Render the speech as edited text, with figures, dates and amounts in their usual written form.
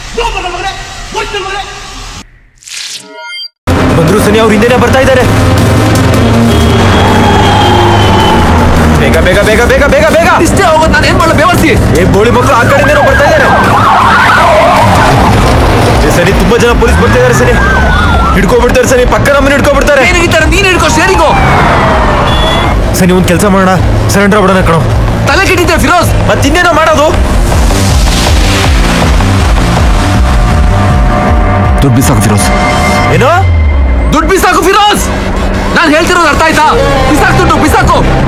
ಬಂದ್ರು ಸನಿ, ಅವ್ರು ಹಿಂದೆನೆ ಬರ್ತಾ ಇದ್ದಾರೆ. ಬೇಗ ಬೇಗ ಬೇಗ ಬೇಗ ಬೇಗ ಬೇಗ. ಇಷ್ಟೇ ಹೋಗೋದು, ನಾನು ಏನ್ ಮಾಡಲ್ಲ ಬೇವರ್ಸಿ. ಬೋಳಿ ಮಕ್ಕಳು ಆ ಕಡೆಯಿಂದನೂ ಬರ್ತಾ ಇದ್ದಾರೆ. ಸರಿ, ತುಂಬಾ ಜನ ಪೊಲೀಸ್ ಬರ್ತಾ ಇದ್ದಾರೆ ಸರಿ. ಹಿಡ್ಕೊಬಿಡ್ತಾರೆ ಸರಿ, ಪಕ್ಕ ನಮ್ಮನ್ನ ಹಿಡ್ಕೊಬಿಡ್ತಾರೆ. ಏನ್ ಹಿಡಿತಾರೆ? ನೀನ್ ಹಿಡ್ಕೋ, ಶೇರಿಂಗು. ಸರಿ, ಒಂದ್ ಕೆಲಸ ಮಾಡೋಣ, ಸರೆಂಡರ್ ಬಿಡೋಣ ಕಣೋ. ತಲೆ ಕೆಟ್ಟಿದ್ದೆ ಫಿರೋಜ್. ಮತ್ತಿನ್ನೇನೋ ಮಾಡೋದು? ದುಡ್ಡು ಬಿಸಾಕು ಫಿರೋಜ್. ಏನೋ ದುಡ್ಡು ಬಿಸಾಕು ಫಿರೋಜ್. ನಾನು ಹೇಳ್ತಿರೋದು ಅರ್ಥ ಆಯ್ತಾ? ಬಿಸಾಕು ದುಡ್ಡು, ಬಿಸಾಕು.